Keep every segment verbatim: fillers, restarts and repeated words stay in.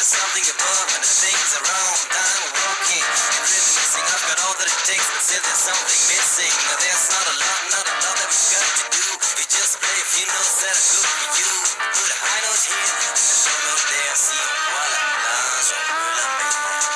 there's something above and the things around. I'm walking and reminiscing. I've got all that it takes, but still there's something missing. There's not a lot, not a lot that we've got to do. You just play a few notes that are good for you. Put a high note here and a low note there. See, voila, la, je veux la mer.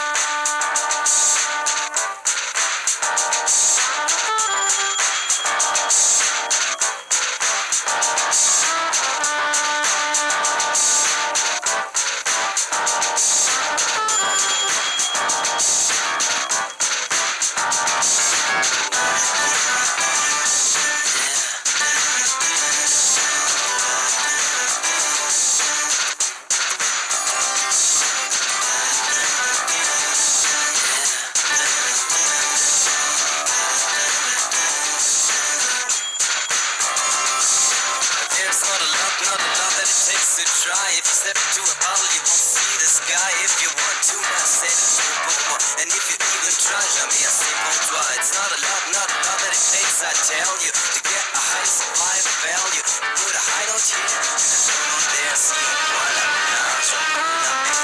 To try. If you step into a bottle, you won't see the sky. If you want to, now say the super. And if you even try, jamais assez pour toi. It's not a lot, not a lot that it takes, I tell you, to get a high supply of value. Put a high note here and a low note there. See, voila, la, je veux la mer.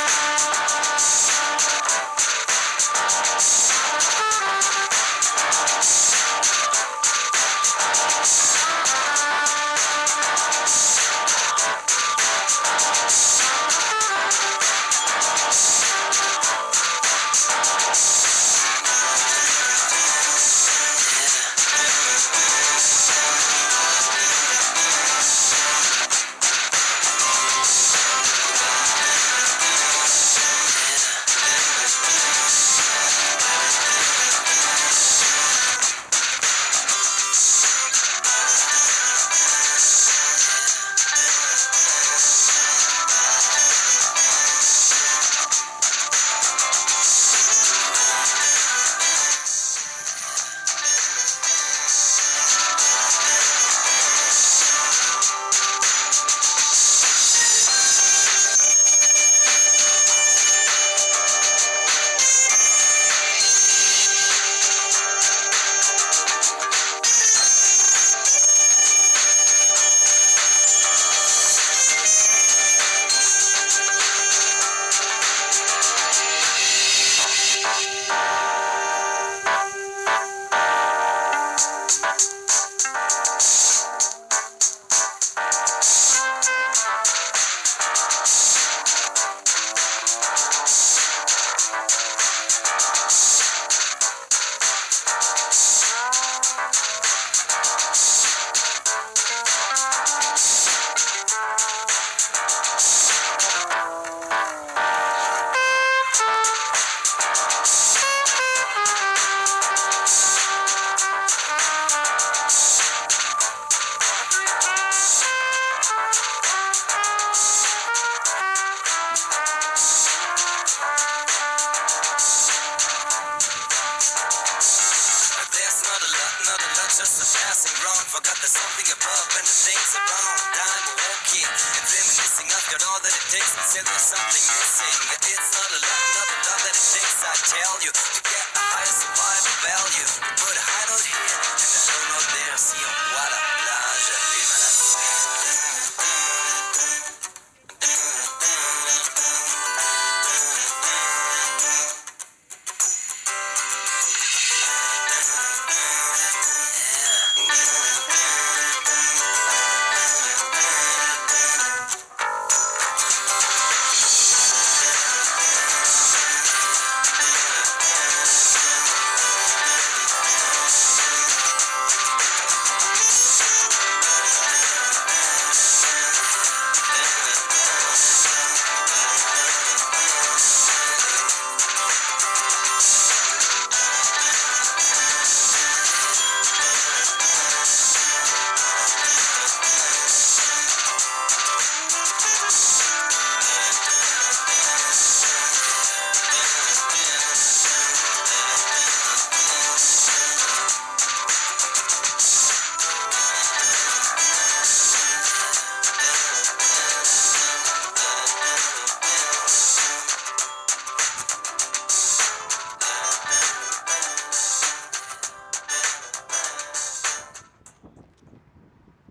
Just a passing wrong, forgot there's something above and the things around. I'm walking and reminiscing. I've got all that it takes, but still there's something missing. It's not a lot, not a lot that it takes, I tell you.